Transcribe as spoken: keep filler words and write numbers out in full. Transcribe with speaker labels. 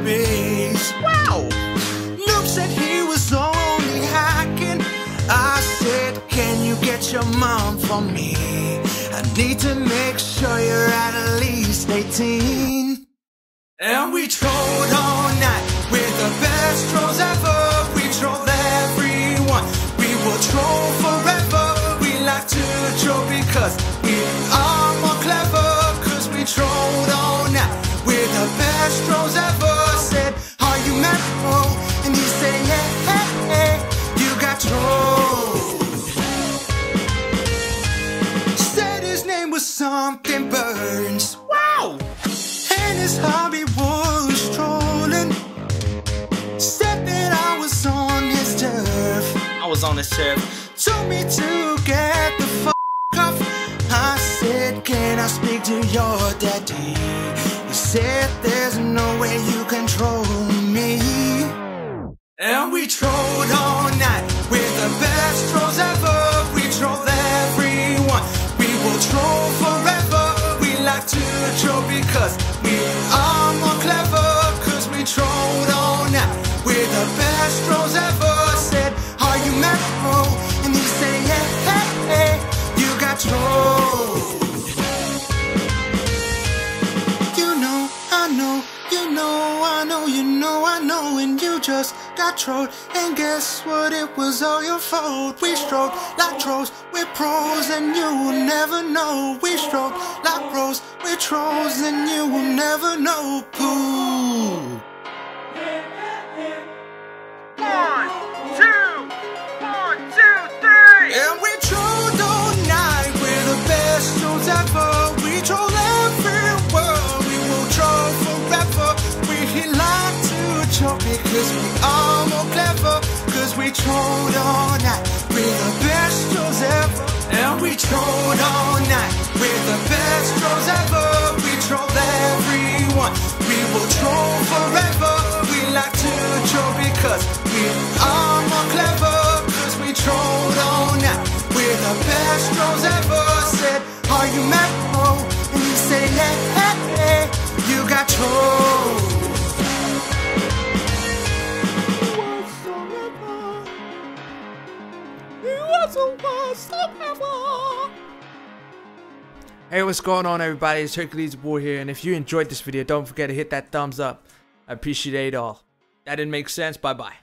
Speaker 1: base. Wow! Noob said he was only hacking. I said, can you get your mom for me? I need to make sure you're at least eighteen. And we trolled all night with the best trolls ever. We trolled everyone, we will troll forever. We like to troll because we are more clever. Cause we trolled all night with the best trolls ever. Said, are you mad? Oh, and he said, yeah, hey, hey, you got trolled. Said his name was something Burns. Wow! And his hobby was trolling. Said that I was on his turf. I was on his turf. Told me to get the f*** off. I said, can I speak to your daddy? He said, there's no way you can troll me. And we trolled all night with the best trolls ever. We trolled everyone, we will troll forever. We like to troll because we are more clever. Cause we trolled all night with the best trolls ever. Said, are you mad? Oh, and he said, yeah, hey, hey, you got trolled. You know, I know, you know, I know, you know, I know, and you just got trolled. And guess what? It was all your fault. We strolled like trolls, we're pros, and you will never know. We strolled like pros, we're trolls, and you will never know. Pooh. One, two, one, two, three. And we trolled all night. We're the best trolls ever. We troll everywhere. We will troll forever. We like to troll because we are more clever. Cause we trolled all night. We're the best trolls ever. And we trolled all night. We're the best trolls ever. We trolled everyone. We will troll forever. We like to troll because we are more clever. Cause we trolled all night. We're the best trolls ever. Said, are you mad? Oh, and you say, hey, hey, hey, you got trolled.
Speaker 2: Hey, what's going on, everybody? It's Hercules Boy here, and if you enjoyed this video, don't forget to hit that thumbs up. I appreciate it all. That didn't make sense. Bye bye.